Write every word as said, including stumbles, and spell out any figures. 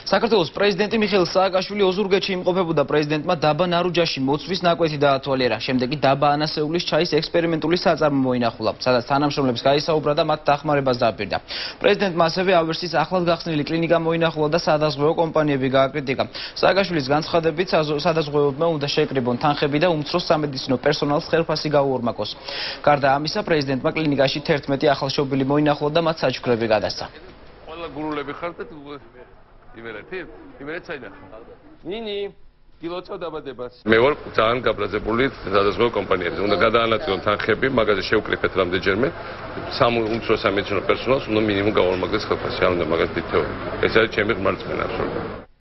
საქართველოს პრეზიდენტი მიხეილ სააკაშვილი ოზურგეთში იმყოფებოდა პრეზიდენტმა დაბა ნარუჯაში მოცვის ნაკვეთი დაათვალიერა. შემდეგ კი დაბა ანასეულის ჩაის ექსპერიმენტული საწარმო მოინახულა, სადაც თანამშრომლებს გაისაუბრა და მათ დახმარებას დააპირდა. პრეზიდენტმა ასევე ავერსის ახლად გახსნილი კლინიკა მოინახულა და სადაზღვევო კომპანიები გააკრიტიკა. სააკაშვილის განცხადებით სადაზღვევოებმა უნდა შეეკრიბონ თანხები და უმცროს სამედიცინო პერსონალს ხელფასი გაუორმაკოს. გარდა ამისა, პრეზიდენტმა კლინიკაში თერთმეტი ახალშობილი მოინახულა და მათ საჩუქრები გადასცა. ყველა გურულები ხართ და იმერეთი? იმერეთ საიდან? ნინი, გილოცავ დაბადებას. მე ვარ ძალიან გაბრაზებული სადაზღვევო კომპანიებზე. უნდა გადაანაწილონ თანხები, მაგაზე შევკრიფეთ რამდენჯერმე. სამ უმცროს სამედიცინო პერსონალს უნდა მინიმუმ გაუორმაგდეს ხელფასი. არ უნდა მაგას დიდ თეორია. ეს არის ჩემი ღმერთმენა.